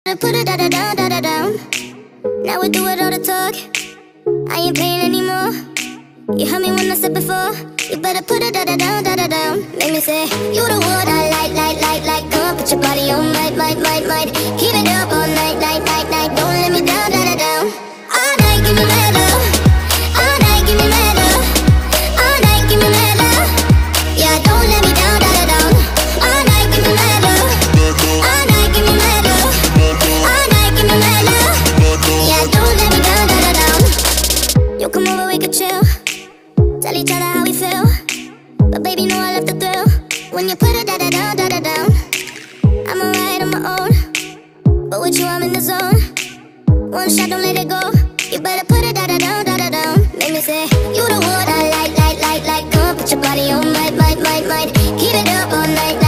Put it da-da-down. Now we do it all the talk. I ain't playing anymore. You heard me when I said before. You better put it da-da-down. Make me say, you the one I like. Come on, put your body on, might. Keep it up all night. Don't let me down. All night, give me mad love. All night, give me mad love. All night, give me mad love. Yeah, don't let me down. All night, give me mad love. All night, give me mad love. All night, give me mad love. Yeah, don't let me down. You come over, we could chill. Tell each other how we feel. But baby, know I love the thrill. When you put it da-da-down. I'm alright on my own, but with you I'm in the zone. One shot, don't let it go. You better put it da-da-down. Make me say, you the one I like. Come on, put your body on, might. Keep it up all night.